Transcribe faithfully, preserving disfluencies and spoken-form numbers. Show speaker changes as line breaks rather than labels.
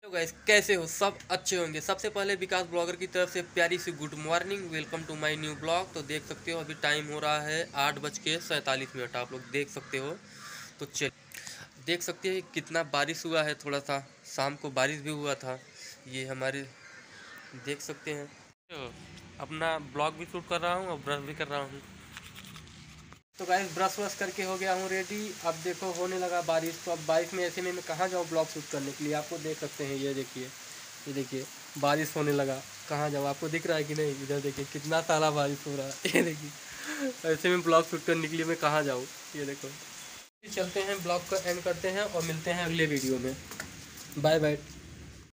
Hello guys, कैसे हो? सब अच्छे होंगे। सबसे पहले विकास ब्लॉगर की तरफ से प्यारी सी good morning, welcome to my new blog. तो देख सकते हो अभी टाइम हो रहा है आठ बज के सैंतालीस मिनट, आप लोग देख सकते हो। तो चल देख सकते हैं कितना बारिश हुआ है। थोड़ा सा शाम को बारिश भी हुआ था। ये हमारे देख सकते हैं। तो अपना ब्लॉग भी शूट कर रहा हूँ और ब्रश भी कर रहा हूँ। तो गाइस ब्रश व्रश करके हो गया हूँ रेडी। अब देखो होने लगा बारिश, तो अब बारिश में ऐसे में मैं कहाँ जाऊँ ब्लॉग शूट करने के लिए? आपको देख सकते हैं, ये देखिए, ये देखिए बारिश होने लगा। कहाँ जाऊँ? आपको दिख रहा है कि नहीं? इधर देखिए कितना सारा बारिश हो रहा है। ये देखिए ऐसे में ब्लॉग शूट करने के लिए मैं कहाँ जाऊँ? ये देखो। चलते हैं, ब्लॉग को एंड करते हैं और मिलते हैं अगले वीडियो में। Bye bye.